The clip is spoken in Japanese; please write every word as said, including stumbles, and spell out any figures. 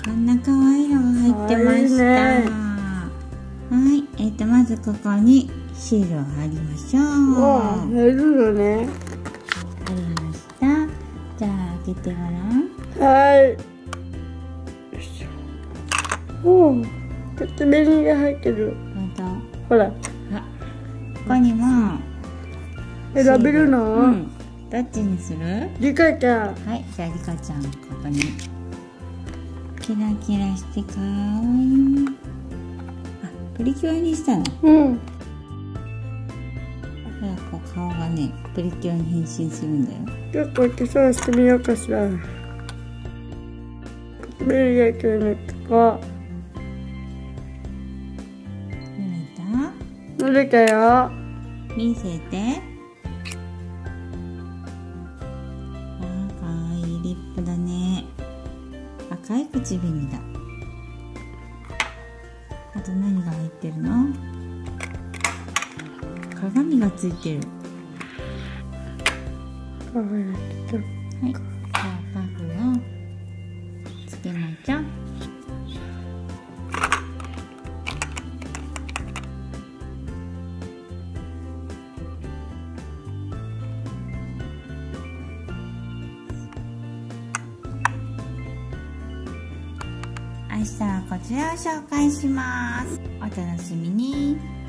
こんな可愛いのが入ってました。 ね、 はい、えっ、ー、とまずここにシールを貼りましょう。 わあ、貼るのね。 貼りました。じゃあ開けてごらん。 はい。よいしょ。おお、ちょっと紅が入ってる。 本当。 ほら。 あ、ここにも選べるの？ うん。どっちにする？ リカちゃん。 はい、じゃあリカちゃんここに。キラキラしてかわいい。あ、プリキュアにしたの？ うん。 ほら、こう顔がね、プリキュアに変身するんだよ。 ちょっと化粧してみようかしら。ベリーがくるのとか。 塗れた？ 塗れたよ。 見せて。あー、かわいいリップだね。赤い口紅だ。あと何が入ってるの？鏡がついてる。 かわいい。 はい、じゃあパフをつけましょう。明日はこちらを紹介します。お楽しみに。